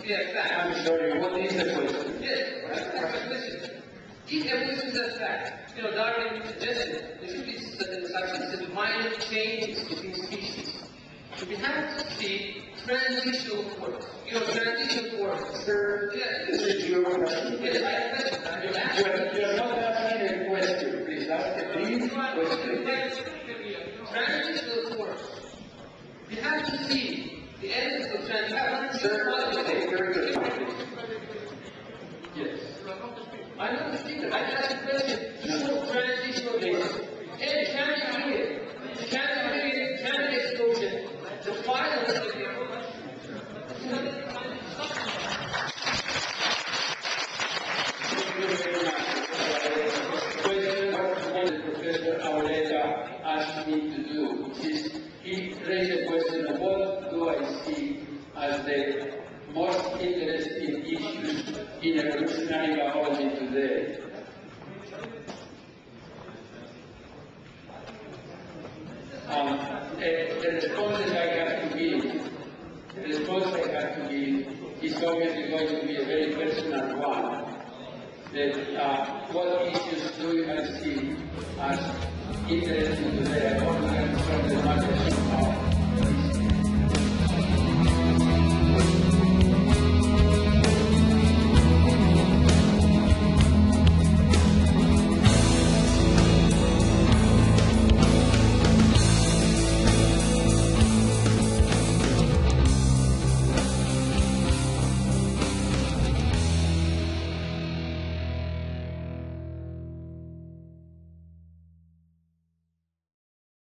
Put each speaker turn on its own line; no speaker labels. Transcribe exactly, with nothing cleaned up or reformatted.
Yeah, fact.
I'm sorry, what is the question?
Yes, that's the question. If evolution is a fact, you know, Darwin suggested there should be such a minor changes between species. So we have to see transitional forms. You know, transitional forms.
Sir,
yes.
This is your question.
Yes, I have a question. You're asking.
You're, you're not asking a question, please. Ask a brief question.
Transitional forms. We have to see the essence of transition.
Sir, okay, very good. Yes.
I don't understand it. I asked a question. Show transitional forms. And can you read it? Can you read it? Can you explosion? The final of the
asked me to do is he raised a question of what do I see as the most interesting issues in evolutionary biology today. Um, the, the response that I have to give, the response I have to give is obviously going to be a very personal one. That uh, what issues do I see as interesting today? I want to learn from the matter of